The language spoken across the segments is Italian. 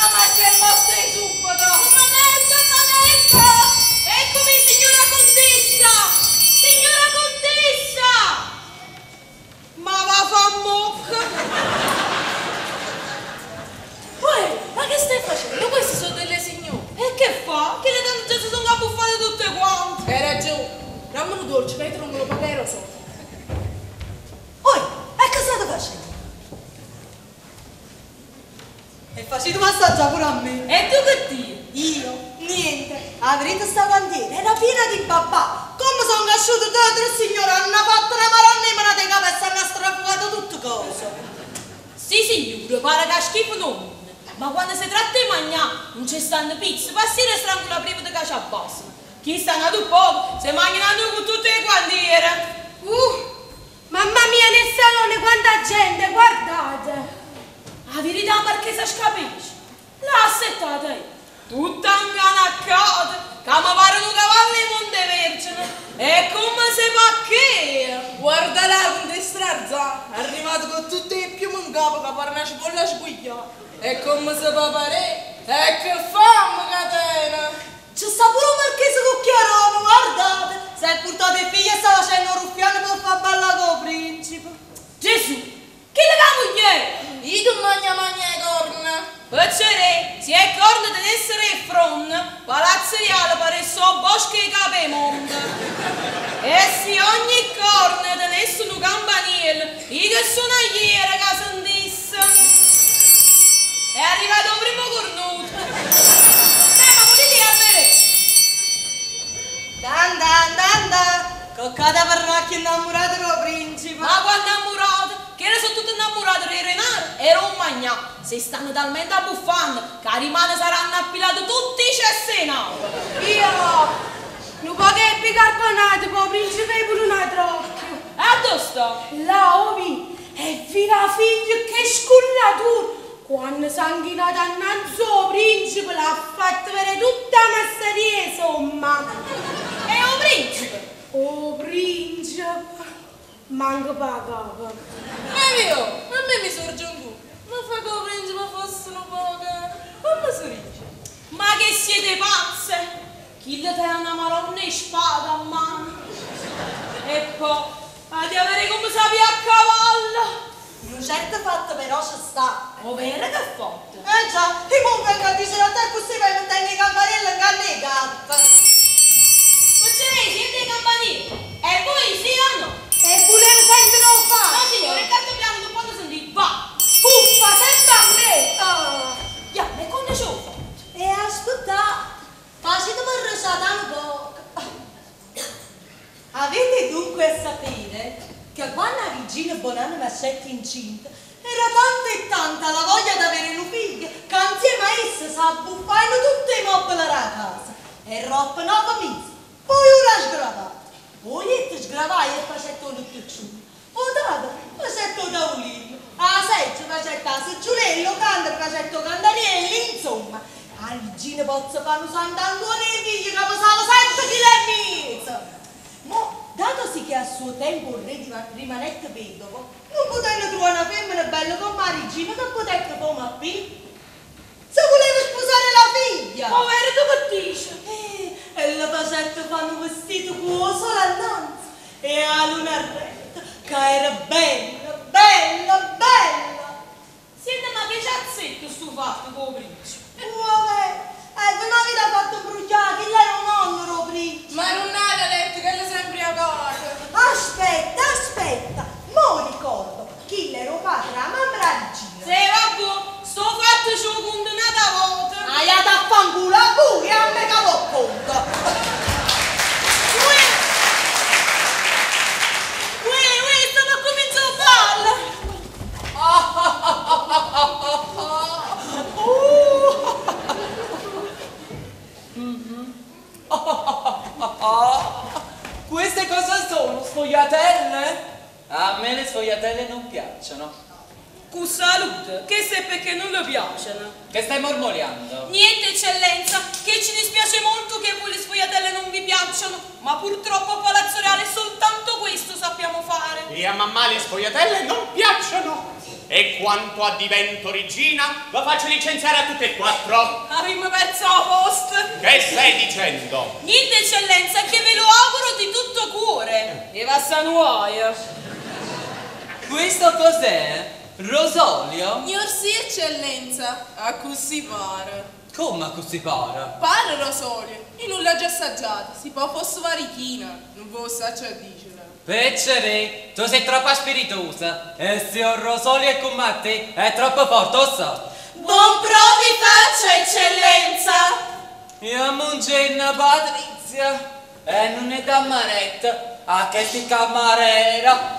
ma che morte subito! Un momento! Eccomi, signora contessa! Signora contessa! Ma va fa mucca! Poi, ma che stai facendo? Queste sono delle signore! E che fa? Che le tante già si sono abbuffate tutte quante! Hai ragione! Dammelo dolce, mentre non me lo pagherò sotto. Oi, e che state facendo? E facete massaggio pure a me. E tu che ti? Io? Niente. La verità sta cantina era piena di babà. Come sono cresciuto dentro il signore, hanno fatto una maronna e me la tega e stanno strafugato tutte cose. Sì, signore, pare che schifo non. Ma quando si tratta di mangiare, non ci stanno pizze, passiere strangola prima di che ci abbassano. Chi sta nato poco, se mangiano con tutte le quantiere. Mamma mia, nel salone quanta gente, guardate! La verità marchesa scapisce. L'ha assettata io. Tutta inganaccata, che mi pare un cavallo di Montevergine. E come se fa che? Guarda là, con te strazza! È arrivato con tutti i piumi in capo che pare una cipolla sbugliata. E come se fa pare? E che fame, catena! C'è sta pure un marchese cucchiarone, guardate. Se è portato il figlio e sta facendo un ruffiano per far ballare con il principe. Gesù, chi le fa moglie? Io tu magna le corna! Piacere, si è corno di essere il fron, palazzo reale pare so bosco di capemondo. E sì, ogni corno di nessuno campanile, io che sono ieri che sentisse. È arrivato il primo cornuto. Ma volete a bere? Dan, coccata per racchi innamorato con il principe. Ma quando innamorato? Che ne sono tutti innamorati di Renato e Romagna. Si stanno talmente abbuffando che a rimane saranno appilati tutti i cessi in aula. Io non posso bicarbonato, poi principe pure un altro occhio. E addosso sta? La ovi è fila figlio che scullatura. Quando sanguinato annanzi il principe l'ha fatto vedere tutta masseria, insomma. E un principe? Oh principe, manco pagava. E io, a me mi sorge un dubbio. Ma fa che il principe fossero poche. Come si dice? Ma che siete pazze? Chi le tiene una maronna in spada a mano? E poi, a di avere come sapi a cavallo? Un certo fatto però ci sta. Ovvero che fatto? Già, e mo vengo a dire a te così per mettere i campanelli in canne e gatta. Voi siete i campanili? E voi sì o no? E volevo sentire un fatto. No signore, il cartopiano non può sentire, va! Uffa, sempre a me. Ya, e quando ce l'ho fatto? E aspetta, facetemi risata un po'. Avete dunque a sapere che quando la regina Bonanno Mascetti incinta era tanta e tanta la voglia di avere un figlio che insieme a essa si abbuffavano tutti i mobili della casa e roba 9 mesi, poi una sgravata, poi niente sgravai e facetto tutto ciò, poi dopo facetto tavolino, a seccia facetto a seggiolello, canto facetto candanielli, insomma, a regina pozzo fanno Sant'Antonio e figli che pesava 7 kg. Mo, datosi che a suo tempo il re rimanette vedovo, non potendo trovare una femmina bella come la regina che potette come a se voleva sposare la figlia. Povero tu che dici? E le facette fanno un vestito con solannanza e a luna retta che era bella, bella, bella. Siete ma che cazzetto sto fatto con il principe? Vabbè, non avete fatto bruciare, che lei non nonno, principe. Ma non avete detto che le sempre a cosa. Aspetta, mo ricordo chi ero padre, la mamma e la regina. Se vabbè, sto fatto ci ho condannata volta. Aia da fanculo a voi, a me che l'ho conto. Stavo a cominciare a balla. Queste cosa sono? Sfogliatelle? A me le sfogliatelle non piacciono. Con salute, che se perché non le piacciono. Che stai mormoriando? Niente eccellenza, che ci dispiace molto che voi le sfogliatelle non vi piacciono, ma purtroppo a Palazzo Reale soltanto questo sappiamo fare. E a mamma le sfogliatelle non piacciono. E quanto a divento regina, la faccio licenziare a tutte e quattro. Abbiamo perso la posta. Che stai dicendo? Niente eccellenza, che ve lo auguro di tutto cuore. E va sa nuoia. Questo cos'è? Rosolio? Signor sì, eccellenza, a così pare. Come così pare? Pare Rosolio, io non l'ho già assaggiato, si può fosse varichina, non può assaggiare a dicere. Peccere, tu sei troppo spiritosa. E se un Rosolio è con te, è troppo forte, lo so. Buon provi faccia, eccellenza. Io mangio Patrizia. E non è da maretta, a che si camarera.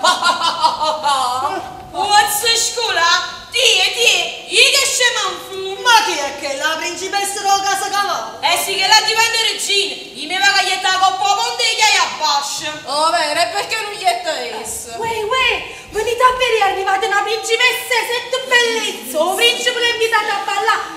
What's scuola? Tie, io che scemanfu. Ma chi è che la principessa della casa cavallo? Sì che la diventa regina. Io mi va a ghietta con po' ponte e gli abbascia. Oh, vero, e perché non gli è essa? Venite a vedere, è arrivata una principessa, sette bellezza, il principe l'ha invitato a ballare,